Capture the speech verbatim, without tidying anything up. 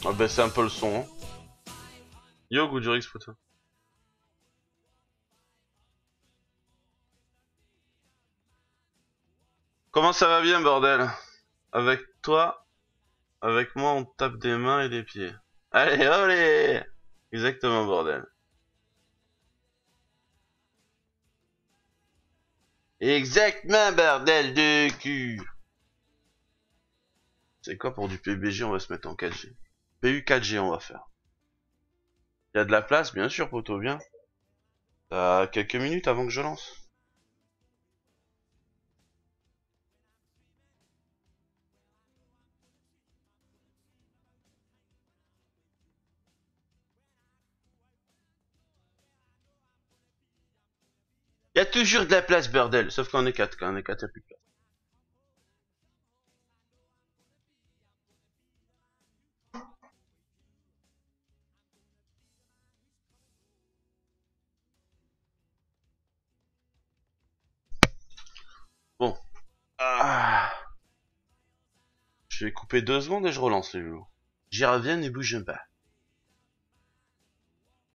On va baisser un peu le son. Hein. Yo, Goudurix, putain. Comment ça va bien, bordel? Avec toi, avec moi, on tape des mains et des pieds. Allez, allez! Exactement, bordel. Exactement, bordel de cul! C'est quoi pour du P B G, on va se mettre en quatre G. P U quatre G, on va faire. Il y a de la place, bien sûr, poto, bien. T'as quelques minutes avant que je lance. Il y a toujours de la place, bordel. Sauf qu'on est quatre, quand on est quatre, il y a plus de place. Bon. Ah. Je vais couper deux secondes et je relance les loups. J'y reviens, ne bouge pas.